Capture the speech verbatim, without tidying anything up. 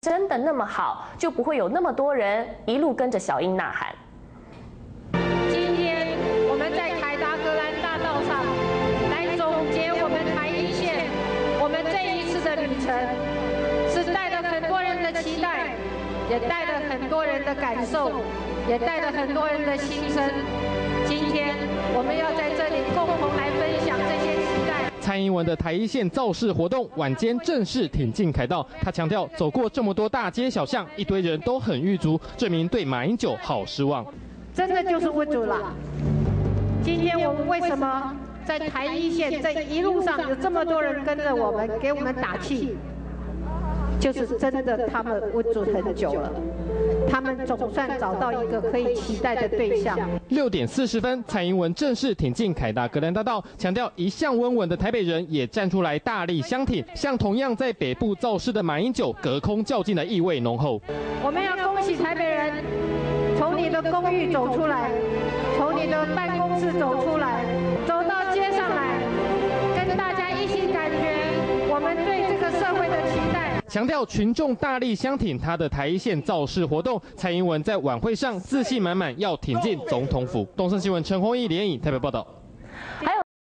真的那么好，就不会有那么多人一路跟着小英呐喊。 今天我们在凯达格兰大道上来总结我们台一线，我们这一次的旅程是带着很多人的期待，也带着很多人的感受，也带着很多人的心声。今天我们要在这里共同来分享这些期待。 蔡英文的台一线造势活动晚间正式挺进凯道，他强调走过这么多大街小巷，一堆人都很郁卒，证明对马英九好失望。 真的就是温主了。今天我们为什么在台一线这一路上有这么多人跟着我们，给我们打气？就是真的，他们温主很久了。他们总算找到一个可以期待的对象。 六点四十分，蔡英文正式挺进凯达格兰大道，强调一向温文的台北人也站出来大力相挺，向同样在北部造势的马英九隔空较劲的意味浓厚。 我们要恭喜台北人，从你的公寓走出来，从你的办公室走出来，走到街上来，跟大家一起感觉我们对这个社会的期待。 强调群众大力相挺他的台一线造势活动，蔡英文在晚会上自信满满，要挺进总统府。东森新闻陈宏毅连影台北报道。 还有